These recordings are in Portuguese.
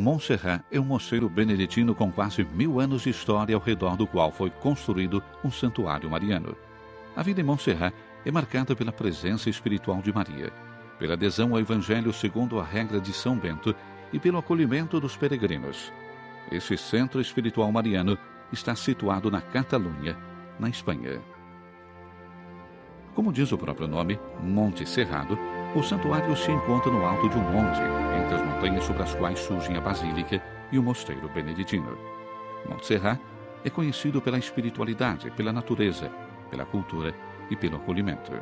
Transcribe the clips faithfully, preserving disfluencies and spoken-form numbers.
Montserrat é um mosteiro beneditino com quase mil anos de história, ao redor do qual foi construído um santuário mariano. A vida em Montserrat é marcada pela presença espiritual de Maria, pela adesão ao Evangelho segundo a regra de São Bento e pelo acolhimento dos peregrinos. Este centro espiritual mariano está situado na Catalunha, na Espanha. Como diz o próprio nome, Monte Cerrado, o santuário se encontra no alto de um monte, entre as montanhas sobre as quais surgem a Basílica e o mosteiro beneditino. Montserrat é conhecido pela espiritualidade, pela natureza, pela cultura e pelo acolhimento.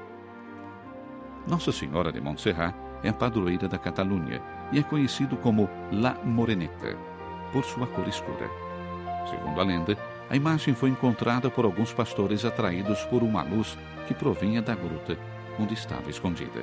Nossa Senhora de Montserrat é a padroeira da Catalunha e é conhecido como La Moreneta, por sua cor escura. Segundo a lenda, a imagem foi encontrada por alguns pastores atraídos por uma luz que provinha da gruta onde estava escondida.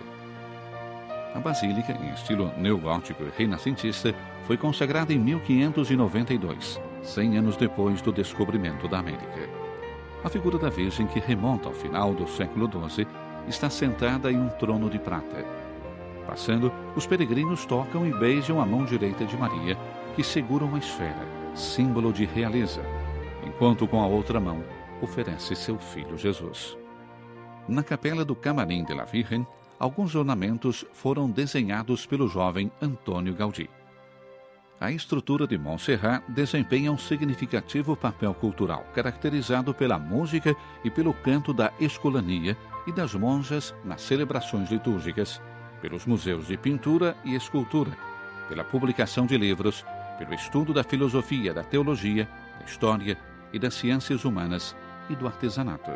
A basílica, em estilo neogótico e renascentista, foi consagrada em mil quinhentos e noventa e dois, cem anos depois do descobrimento da América. A figura da Virgem, que remonta ao final do século doze, está sentada em um trono de prata. Passando, os peregrinos tocam e beijam a mão direita de Maria, que segura uma esfera, símbolo de realeza, enquanto com a outra mão oferece seu filho Jesus. Na capela do Camarim de la Virgen, alguns ornamentos foram desenhados pelo jovem Antônio Gaudí. A estrutura de Montserrat desempenha um significativo papel cultural, caracterizado pela música e pelo canto da escolania e das monjas nas celebrações litúrgicas, pelos museus de pintura e escultura, pela publicação de livros, pelo estudo da filosofia, da teologia, da história e das ciências humanas e do artesanato.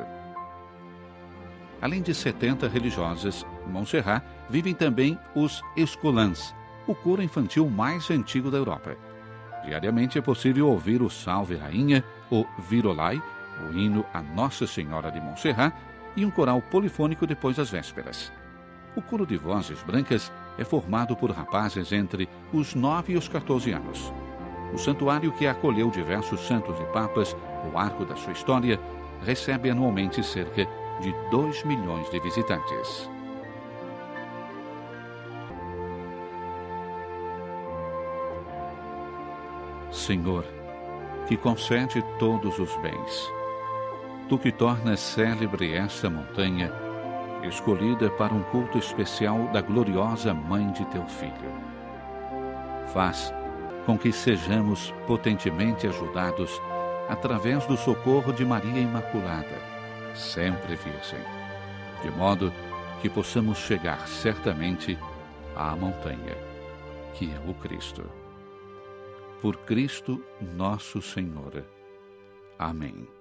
Além de setenta religiosas, em Montserrat vivem também os escolans, o coro infantil mais antigo da Europa. Diariamente é possível ouvir o Salve Rainha, o Virolai, o hino a Nossa Senhora de Montserrat e um coral polifônico depois das vésperas. O coro de vozes brancas é formado por rapazes entre os nove e os quatorze anos. O santuário, que acolheu diversos santos e papas ao arco da sua história, recebe anualmente cerca de dois milhões de visitantes. Senhor, que concede todos os bens, tu que tornas célebre esta montanha, escolhida para um culto especial da gloriosa Mãe de teu Filho. Faz com que sejamos potentemente ajudados através do socorro de Maria Imaculada, sempre Virgem, de modo que possamos chegar certamente à montanha, que é o Cristo. Por Cristo nosso Senhor. Amém.